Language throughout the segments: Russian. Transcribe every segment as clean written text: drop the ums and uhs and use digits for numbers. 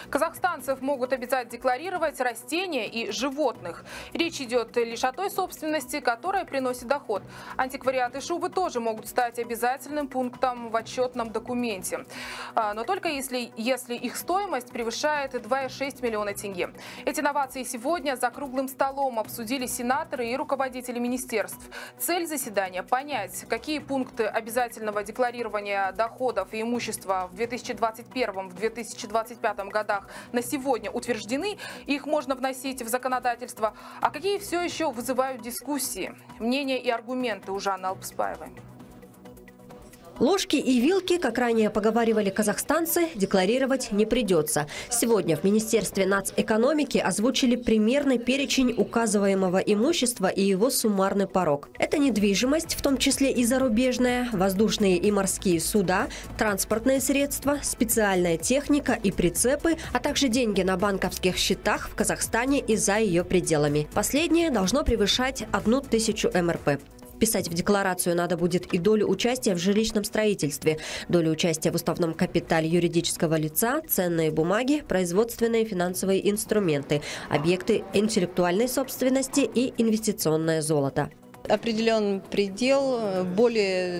Казахстанцев могут обязать декларировать растения и животных. Речь идет лишь о той собственности, которая приносит доход. Антиквариат и шубы тоже могут стать обязательным пунктом в отчетном документе. Но только если их стоимость превышает 2,6 миллиона тенге. Эти новации сегодня за круглым столом обсудили сенаторы и руководители министерств. Цель заседания – понять, какие пункты обязательного декларирования доходов и имущества в 2021-2025 годах на сегодня утверждены, их можно вносить в законодательство, а какие все еще вызывают дискуссии. Мнения и аргументы у Жанны Алпсбаевой. Ложки и вилки, как ранее поговаривали казахстанцы, декларировать не придется. Сегодня в Министерстве нацэкономики озвучили примерный перечень указываемого имущества и его суммарный порог. Это недвижимость, в том числе и зарубежная, воздушные и морские суда, транспортные средства, специальная техника и прицепы, а также деньги на банковских счетах в Казахстане и за ее пределами. Последнее должно превышать 1000 МРП. Вписать в декларацию надо будет и долю участия в жилищном строительстве, долю участия в уставном капитале юридического лица, ценные бумаги, производственные финансовые инструменты, объекты интеллектуальной собственности и инвестиционное золото. Определен предел, более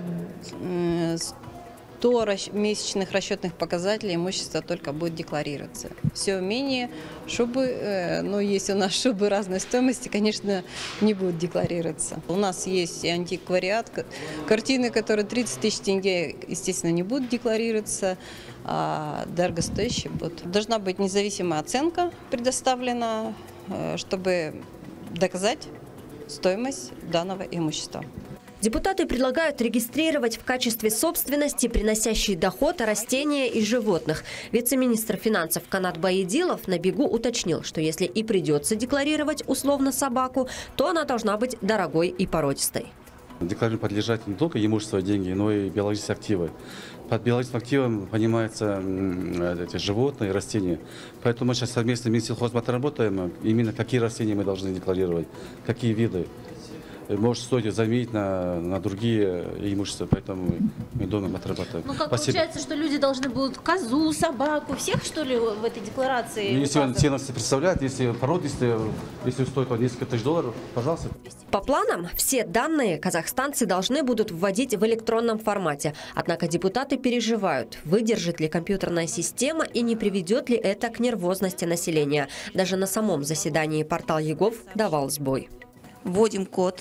100 месячных расчетных показателей имущества только будет декларироваться. Все менее шубы, но если у нас шубы разной стоимости, конечно, не будут декларироваться. У нас есть и антиквариат, картины, которые 30 тысяч тенге, естественно, не будут декларироваться, а дорогостоящие будут. Должна быть независимая оценка предоставлена, чтобы доказать стоимость данного имущества. Депутаты предлагают регистрировать в качестве собственности приносящие доход растения и животных. Вице-министр финансов Канат Баедилов на бегу уточнил, что если и придется декларировать условно собаку, то она должна быть дорогой и породистой. Декларировать подлежат не только имущество и деньги, но и биологические активы. Под биологическим активом понимаются эти животные и растения. Поэтому мы сейчас совместно с Минсельхозбатом работаем, именно какие растения мы должны декларировать, какие виды. Может, стоит заменить на другие имущества, поэтому мы думаем, отрабатываем. Ну, как получается, что люди должны будут козу, собаку, всех, что ли, в этой декларации? Ну, если он ценности представляет, если породистые, если стоит несколько тысяч долларов, пожалуйста. По планам, все данные казахстанцы должны будут вводить в электронном формате. Однако депутаты переживают, выдержит ли компьютерная система и не приведет ли это к нервозности населения. Даже на самом заседании портал ЕГОВ давал сбой. Вводим код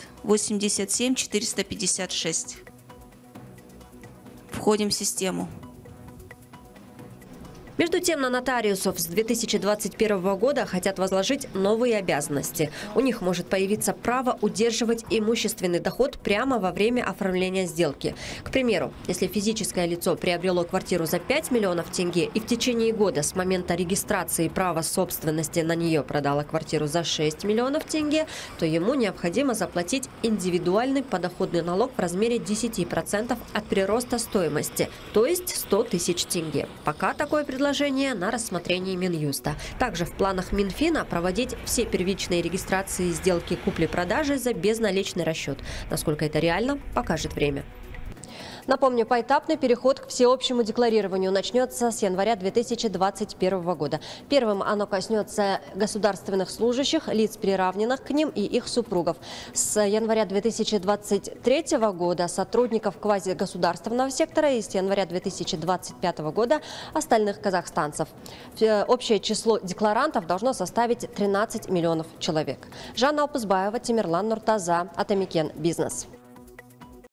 87456. Входим в систему. Между тем, на нотариусов с 2021 года хотят возложить новые обязанности. У них может появиться право удерживать имущественный доход прямо во время оформления сделки. К примеру, если физическое лицо приобрело квартиру за 5 миллионов тенге и в течение года с момента регистрации права собственности на нее продало квартиру за 6 миллионов тенге, то ему необходимо заплатить индивидуальный подоходный налог в размере 10% от прироста стоимости, то есть 100 тысяч тенге. Пока такое предложение на рассмотрении Минюста. Также в планах Минфина проводить все первичные регистрации сделки купли-продажи за безналичный расчет. Насколько это реально, покажет время. Напомню, поэтапный переход к всеобщему декларированию начнется с января 2021 года. Первым оно коснется государственных служащих, лиц, приравненных к ним, и их супругов. С января 2023 года сотрудников квазигосударственного сектора и с января 2025 года остальных казахстанцев. Общее число декларантов должно составить 13 миллионов человек. Жанна Алпсбаева, Тимирлан Нуртаза, Атамикен Бизнес.